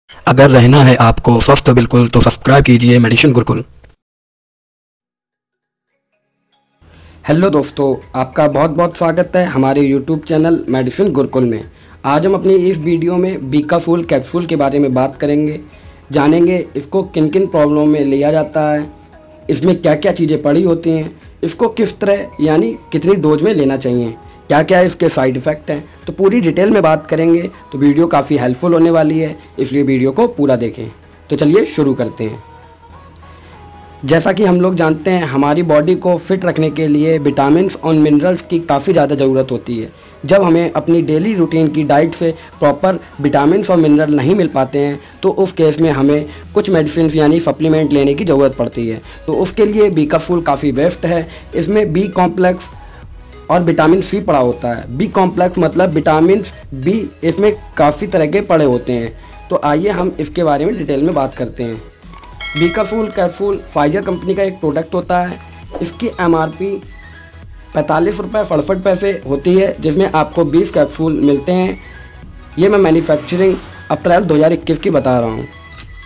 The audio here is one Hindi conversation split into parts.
अगर रहना है आपको स्वस्थ बिल्कुल तो सब्सक्राइब कीजिए मेडिसिन गुरुकुल। हेलो दोस्तों, आपका बहुत बहुत स्वागत है हमारे यूट्यूब चैनल मेडिसिन गुरुकुल में। आज हम अपनी इस वीडियो में बीका फूल कैप्सूल के बारे में बात करेंगे, जानेंगे इसको किन किन प्रॉब्लम में लिया जाता है, इसमें क्या क्या चीज़ें पड़ी होती हैं, इसको किस तरह यानी कितनी डोज में लेना चाहिए, क्या क्या इसके साइड इफ़ेक्ट हैं, तो पूरी डिटेल में बात करेंगे। तो वीडियो काफ़ी हेल्पफुल होने वाली है, इसलिए वीडियो को पूरा देखें। तो चलिए शुरू करते हैं। जैसा कि हम लोग जानते हैं, हमारी बॉडी को फिट रखने के लिए विटामिन्स और मिनरल्स की काफ़ी ज़्यादा ज़रूरत होती है। जब हमें अपनी डेली रूटीन की डाइट से प्रॉपर विटामिन्स और मिनरल नहीं मिल पाते हैं तो उस केस में हमें कुछ मेडिसिन यानी सप्लीमेंट लेने की ज़रूरत पड़ती है। तो उसके लिए बीका फूल काफ़ी बेस्ट है। इसमें बी कॉम्प्लेक्स और विटामिन सी पड़ा होता है। बी कॉम्प्लेक्स मतलब विटामिन बी इसमें काफ़ी तरह के पड़े होते हैं। तो आइए हम इसके बारे में डिटेल में बात करते हैं। Becosules capsule Pfizer company का एक प्रोडक्ट होता है। इसकी एमआरपी 45 रुपये 67 पैसे होती है, जिसमें आपको 20 कैप्सूल मिलते हैं। ये मैं मैन्युफैक्चरिंग अप्रैल 2021 की बता रहा हूँ।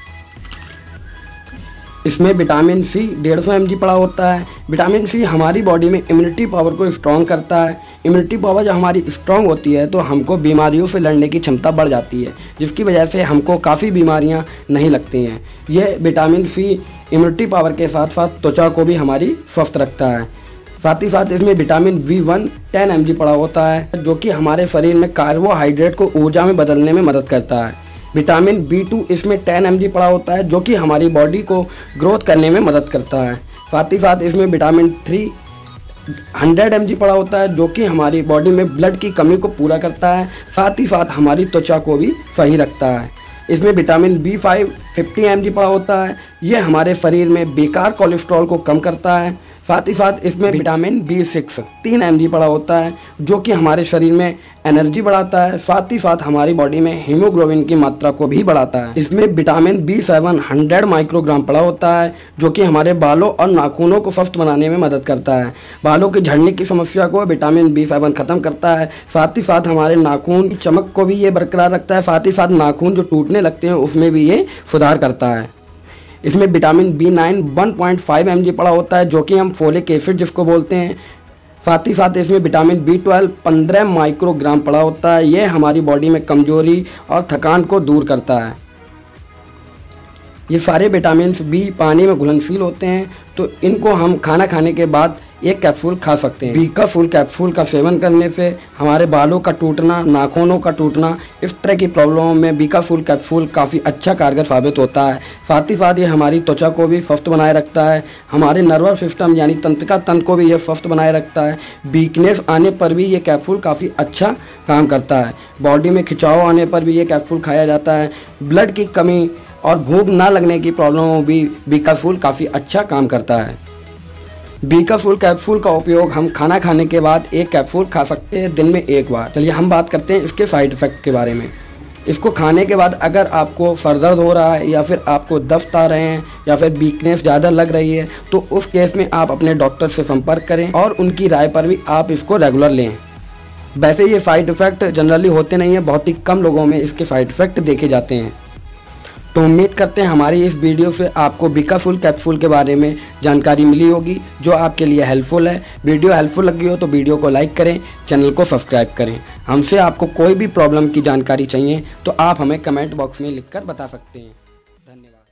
इसमें विटामिन सी 150 mg पड़ा होता है। विटामिन सी हमारी बॉडी में इम्यूनिटी पावर को स्ट्रॉन्ग करता है। इम्यूनिटी पावर जब हमारी स्ट्रॉन्ग होती है तो हमको बीमारियों से लड़ने की क्षमता बढ़ जाती है, जिसकी वजह से हमको काफ़ी बीमारियां नहीं लगती हैं। यह विटामिन सी इम्यूनिटी पावर के साथ साथ त्वचा को भी हमारी स्वस्थ रखता है। साथ ही साथ इसमें विटामिन B1 10 mg पड़ा होता है, जो कि हमारे शरीर में कार्बोहाइड्रेट को ऊर्जा में बदलने में मदद करता है। विटामिन B2 इसमें 10 mg पड़ा होता है, जो कि हमारी बॉडी को ग्रोथ करने में मदद करता है। साथ ही साथ इसमें विटामिन 3 100 mg पड़ा होता है, जो कि हमारी बॉडी में ब्लड की कमी को पूरा करता है। साथ ही साथ हमारी त्वचा को भी सही रखता है। इसमें विटामिन B5 50 mg पड़ा होता है। यह हमारे शरीर में बेकार कोलेस्ट्रॉल को कम करता है। साथ ही साथ इसमें विटामिन B6 3 mg पड़ा होता है, जो कि हमारे शरीर में एनर्जी बढ़ाता है। साथ ही साथ हमारी बॉडी में हीमोग्लोबिन की मात्रा को भी बढ़ाता है। इसमें विटामिन B7 100 माइक्रोग्राम पड़ा होता है, जो कि हमारे बालों और नाखूनों को स्वस्थ बनाने में मदद करता है। बालों की झड़ने की समस्या को विटामिन B7 खत्म करता है। साथ ही साथ हमारे नाखून की चमक को भी ये बरकरार रखता है। साथ ही साथ नाखून जो टूटने लगते हैं उसमें भी ये सुधार करता है। इसमें विटामिन B9 1.5 mg पड़ा होता है, जो कि हम फोलिक एसिड जिसको बोलते हैं। साथ ही साथ इसमें विटामिन B12 15 माइक्रोग्राम पड़ा होता है। यह हमारी बॉडी में कमजोरी और थकान को दूर करता है। ये सारे विटामिन बी पानी में घुलनशील होते हैं, तो इनको हम खाना खाने के बाद एक कैप्सूल खा सकते हैं। बीका फूल कैप्सूल का सेवन करने से हमारे बालों का टूटना, नाखूनों का टूटना, इस तरह की प्रॉब्लमों में बीका फूल कैप्सूल काफ़ी अच्छा कारगर साबित होता है। साथ ही साथ ये हमारी त्वचा को भी स्वस्थ बनाए रखता है। हमारे नर्वस सिस्टम यानी तंत्रिका तंत्र को भी ये स्वस्थ बनाए रखता है। वीकनेस आने पर भी ये कैप्सूल काफ़ी अच्छा काम करता है। बॉडी में खिंचाव आने पर भी ये कैप्सूल खाया जाता है। ब्लड की कमी और भूख ना लगने की प्रॉब्लम में भी बीका फूल काफ़ी अच्छा काम करता है। बीका फूल कैप्सूल का उपयोग हम खाना खाने के बाद एक कैप्सूल खा सकते हैं दिन में एक बार। चलिए हम बात करते हैं इसके साइड इफ़ेक्ट के बारे में। इसको खाने के बाद अगर आपको सर दर्द हो रहा है या फिर आपको दस्त आ रहे हैं या फिर वीकनेस ज़्यादा लग रही है, तो उस केस में आप अपने डॉक्टर से संपर्क करें और उनकी राय पर भी आप इसको रेगुलर लें। वैसे ये साइड इफ़ेक्ट जनरली होते नहीं हैं, बहुत ही कम लोगों में इसके साइड इफ़ेक्ट देखे जाते हैं। तो उम्मीद करते हैं हमारी इस वीडियो से आपको बीका फूल कैप्सूल के बारे में जानकारी मिली होगी, जो आपके लिए हेल्पफुल है। वीडियो हेल्पफुल लगी हो तो वीडियो को लाइक करें, चैनल को सब्सक्राइब करें। हमसे आपको कोई भी प्रॉब्लम की जानकारी चाहिए तो आप हमें कमेंट बॉक्स में लिखकर बता सकते हैं। धन्यवाद।